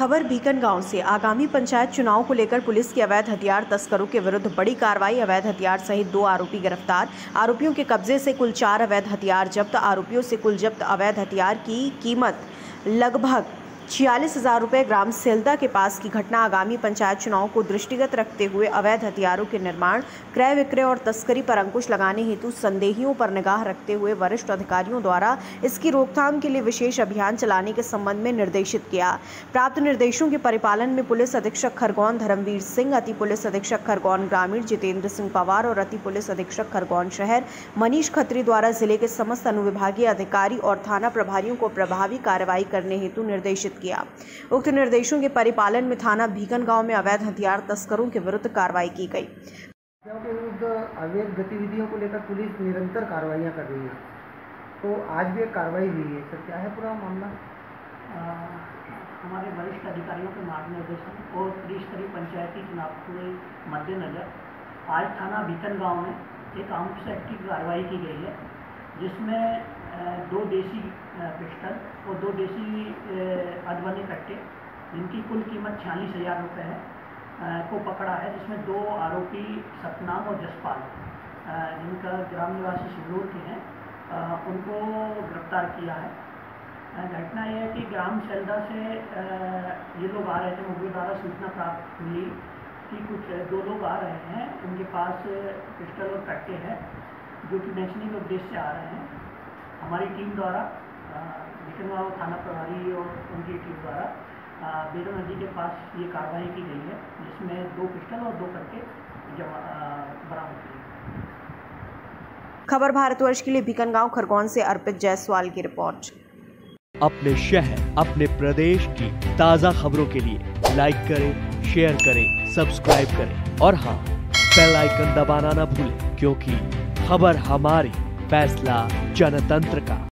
खबर बीकनगांव से। आगामी पंचायत चुनाव को लेकर पुलिस की अवैध हथियार तस्करों के विरुद्ध बड़ी कार्रवाई। अवैध हथियार सहित 2 आरोपी गिरफ्तार। आरोपियों के कब्जे से कुल 4 अवैध हथियार जब्त। आरोपियों से कुल जब्त अवैध हथियार की कीमत लगभग 46,000 रुपये। ग्राम सेल्दा के पास की घटना। आगामी पंचायत चुनाव को दृष्टिगत रखते हुए अवैध हथियारों के निर्माण, क्रय विक्रय और तस्करी पर अंकुश लगाने हेतु संदेहियों पर निगाह रखते हुए वरिष्ठ अधिकारियों द्वारा इसकी रोकथाम के लिए विशेष अभियान चलाने के संबंध में निर्देशित किया। प्राप्त निर्देशों के परिपालन में पुलिस अधीक्षक खरगोन धर्मवीर सिंह, अति पुलिस अधीक्षक खरगोन ग्रामीण जितेंद्र सिंह पवार और अति पुलिस अधीक्षक खरगोन शहर मनीष खत्री द्वारा जिले के समस्त अनुविभागीय अधिकारी और थाना प्रभारियों को प्रभावी कार्रवाई करने हेतु निर्देशित किया। उक्त निर्देशों के परिपालन में थाना बीकनगांव में अवैध हथियार तस्करों के विरुद्ध कार्रवाई की गई। के विरुद्ध अवैध गतिविधियों को लेकर पुलिस निरंतर कार्रवाइयां कर रही है, तो आज भी एक कार्रवाई हुई है। सर, क्या है पूरा मामला? हमारे वरिष्ठ अधिकारियों के मार्गदर्शन और त्रिस्तरीय पंचायती चुनाव के मद्देनजर आज थाना बीकनगांव में एक आर्म्स एक्ट की कार्रवाई की गई है, जिसमें 2 देसी पिस्टल और 2 देसी अधबने कट्टे जिनकी कुल कीमत 46,000 रुपये है को पकड़ा है, जिसमें 2 आरोपी सतनाम और जसपाल जिनका ग्राम निवासी सिंदूर के हैं, उनको गिरफ्तार किया है। घटना यह है कि ग्राम सेल्दा से ये लोग आ रहे थे। मुखबिर द्वारा सूचना प्राप्त हुई कि कुछ 2 लोग आ रहे हैं, उनके पास पिस्टल और कट्टे हैं जो कि बेचने के उद्देश्य से आ रहे हैं। हमारी टीम द्वारा बीकनगांव थाना प्रभारी और उनकी टीम द्वारा बेलो नदी के पास ये कार्रवाई की गई है, जिसमें 2 पिस्टल और 2 कट्टे बरामद किए। खबर भारतवर्ष के लिए बीकनगांव खरगोन से अर्पित जायसवाल की रिपोर्ट। अपने शहर, अपने प्रदेश की ताज़ा खबरों के लिए लाइक करें, शेयर करें, सब्सक्राइब करें और हाँ, बेल आइकन दबाना ना भूलें, क्योंकि खबर हमारी, फैसला जनतंत्र का।